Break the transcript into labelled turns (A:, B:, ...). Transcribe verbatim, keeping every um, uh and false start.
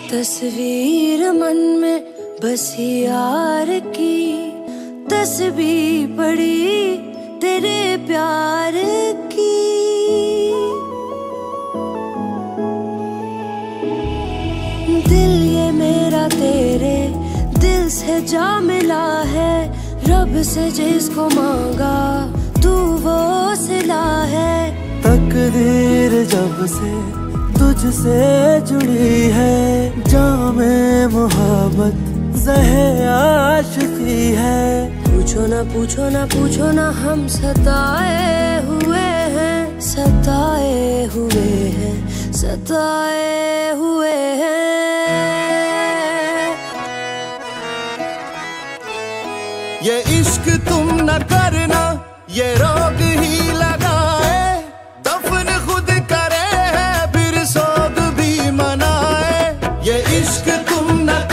A: तस्वीर मन में बसी यार की, तस्बीह पड़ी तेरे प्यार की। दिल ये मेरा तेरे दिल से जा मिला है, रब से जिसको मांगा तू वो सिला है।
B: तकदीर जब से तुझसे जुड़ी है, जामे मोहब्बत ज़हे आशिकी है।
A: पूछो ना पूछो ना पूछो ना हम सताए हुए हैं, सताए हुए हैं, सताए हुए हैं।
B: ये इश्क तुम न करना, ये रोग ही लगाए, दफन खुद करे है फिर सोग भी मनाए। ये इश्क तुम न